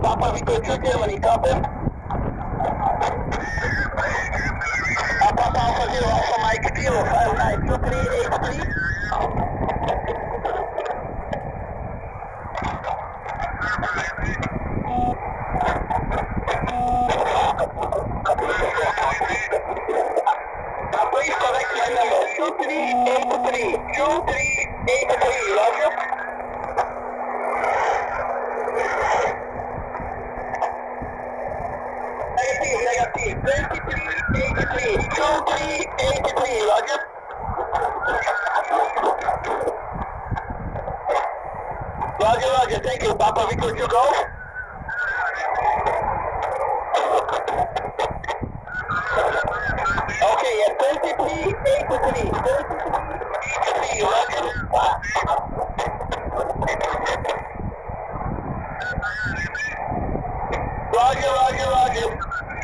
Papa Victor 2 Germany, copy. Papa Alpha 0, Alpha Mike 0, 592383. Please correct my number, 2383, 2383, roger. Negative, 2383, 2383, roger. Roger, thank you, Papa Victor 2 go. Okay, yeah, 2383, 2383, roger. Roger.